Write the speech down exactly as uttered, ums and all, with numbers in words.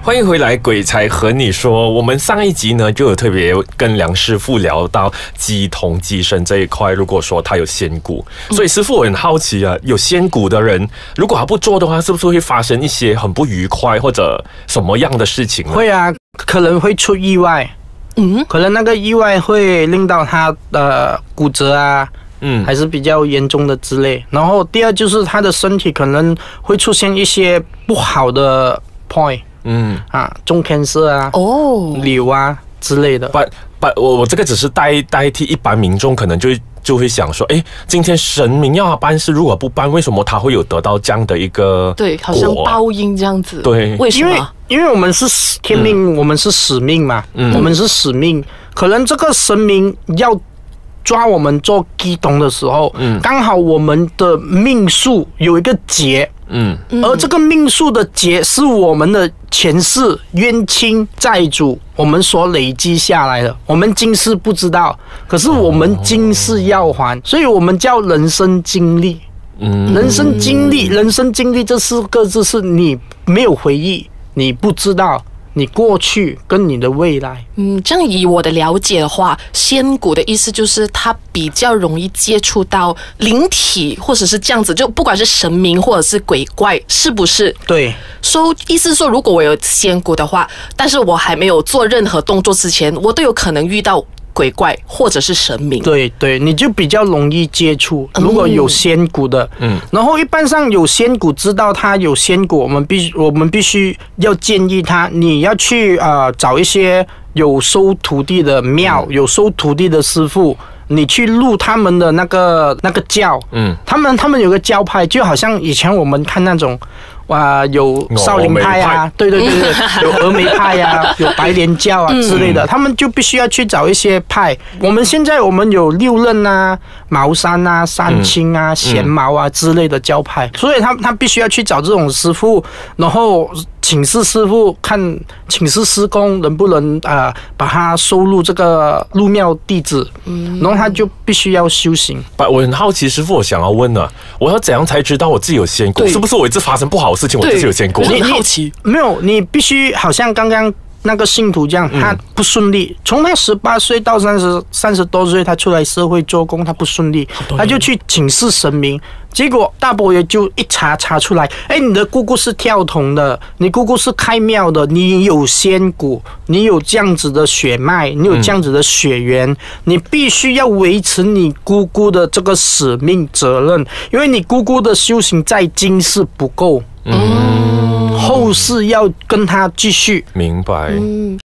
欢迎回来，鬼才和你说。我们上一集呢就有特别跟梁师傅聊到鸡同鸡生这一块，如果说他有仙骨，所以师傅我很好奇啊，有仙骨的人如果他不做的话，是不是会发生一些很不愉快或者什么样的事情呢？ 会啊，可能会出意外，嗯，可能那个意外会令到他的骨折啊。嗯，还是比较严重的之类。然后第二就是他的身体可能会出现一些不好的 point， 嗯啊，中 cancer 啊，哦，瘤啊之类的。 不不，我我这个只是代代替一般民众，可能就就会想说，哎，今天神明要他办事，如果不办，为什么他会有得到这样的一个对，好像报应这样子。 对， 为什么？ 因为因为我们是天命，嗯、我们是使命嘛，嗯、我们是使命，可能这个神明要抓我们做鸡童的时候，嗯，刚好我们的命数有一个劫，嗯，而这个命数的劫是我们的前世冤亲债主我们所累积下来的，我们今世不知道，可是我们今世要还，所以我们叫人生经历。嗯，人生经历，人生经历这四个字是你没有回忆，你不知道。你过去跟你的未来， 嗯，这样以我的了解的话，仙骨的意思就是它比较容易接触到灵体，或者是这样子，就不管是神明或者是鬼怪，是不是？ 对， 所以意思是说，如果我有仙骨的话，但是我还没有做任何动作之前，我都有可能遇到鬼怪或者是神明。 对对，你就比较容易接触。如果有仙骨的，嗯，然后一般上有仙骨，知道他有仙骨，我们必我们必须要建议他，你要去呃找一些有收徒弟的庙，嗯、有收徒弟的师傅。你去入他们的那个那个教，嗯，他们他们有个教派，就好像以前我们看那种，哇、呃，有少林派啊，对对对对，有峨眉派啊，有白莲教啊之类的，他们就必须要去找一些派。我们现在我们有六壬啊、茅山啊、三清啊、玄毛啊之类的教派，所以他他必须要去找这种师傅，然后请示师傅看，请示师公能不能啊、呃、把他收入这个入庙弟子，嗯，然后他就必须要修行。 我很好奇，师傅，我想要问呢，我要怎样才知道我自己有仙骨？是不是我一直发生不好的事情，我自己有仙骨？ 我很好奇。 没有，你必须好像刚刚那个信徒这样，他不顺利，从他十八岁到三十三十多岁，他出来社会做工，他不顺利，他就去请示神明。结果大伯爷就一查查出来，哎，你的姑姑是跳童的，你姑姑是开庙的，你有仙骨，你有这样子的血脉，你有这样子的血缘，你必须要维持你姑姑的这个使命责任，因为你姑姑的修行在今世不够，嗯，后世要跟他继续。 明白。嗯，